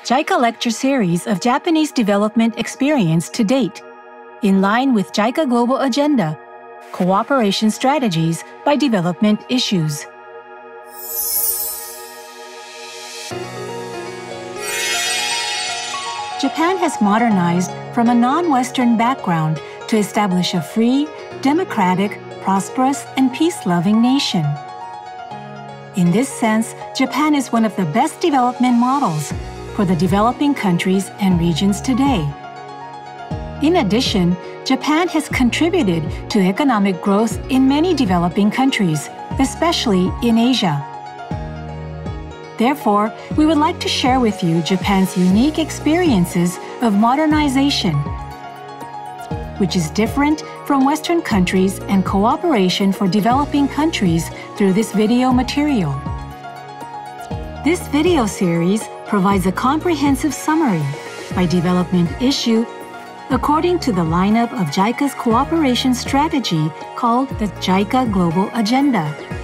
JICA lecture series of Japanese development experience to date, in line with JICA Global Agenda, Cooperation Strategies by Development Issues. Japan has modernized from a non-Western background to establish a free, democratic, prosperous, and peace-loving nation. In this sense, Japan is one of the best development models for the developing countries and regions today. In addition, Japan has contributed to economic growth in many developing countries, especially in Asia. Therefore, we would like to share with you Japan's unique experiences of modernization, which is different from Western countries and cooperation for developing countries through this video material. This video series provides a comprehensive summary by development issue according to the lineup of JICA's cooperation strategy called the JICA Global Agenda.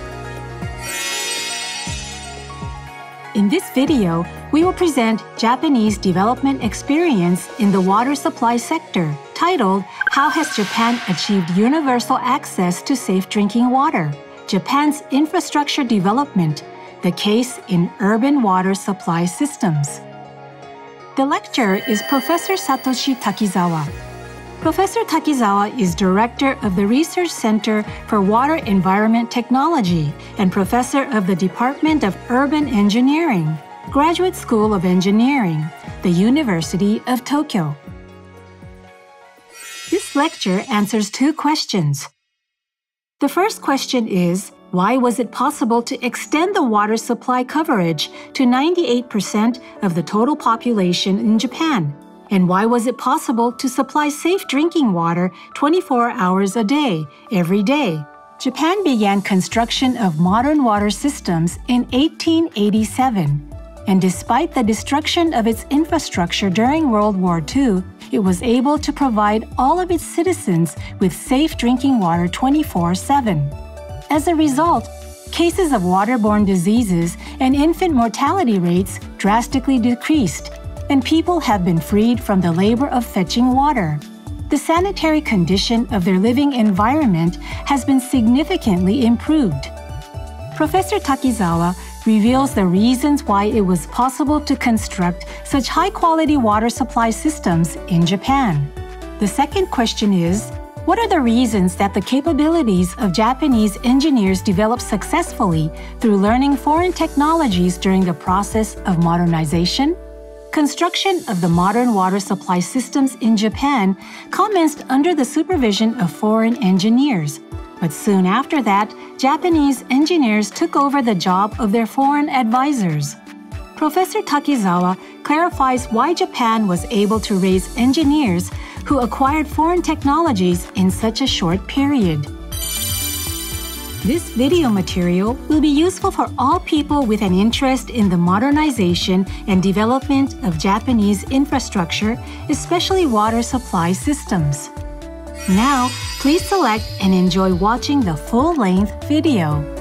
In this video, we will present Japanese development experience in the water supply sector, titled How Has Japan Achieved Universal Access to Safe Drinking Water? Japan's Infrastructure Development, the Case in Urban Water Supply Systems. The lecturer is Professor Satoshi Takizawa. Professor Takizawa is Director of the Research Center for Water Environment Technology and Professor of the Department of Urban Engineering, Graduate School of Engineering, the University of Tokyo. This lecture answers two questions. The first question is, why was it possible to extend the water supply coverage to 98% of the total population in Japan? And why was it possible to supply safe drinking water 24 hours a day, every day? Japan began construction of modern water systems in 1887, and despite the destruction of its infrastructure during World War II, it was able to provide all of its citizens with safe drinking water 24/7. As a result, cases of waterborne diseases and infant mortality rates drastically decreased, and people have been freed from the labor of fetching water. The sanitary condition of their living environment has been significantly improved. Professor Takizawa reveals the reasons why it was possible to construct such high-quality water supply systems in Japan. The second question is, what are the reasons that the capabilities of Japanese engineers developed successfully through learning foreign technologies during the process of modernization? Construction of the modern water supply systems in Japan commenced under the supervision of foreign engineers, but soon after that, Japanese engineers took over the job of their foreign advisors. Professor Takizawa clarifies why Japan was able to raise engineers who acquired foreign technologies in such a short period. This video material will be useful for all people with an interest in the modernization and development of Japanese infrastructure, especially water supply systems. Now, please select and enjoy watching the full-length video.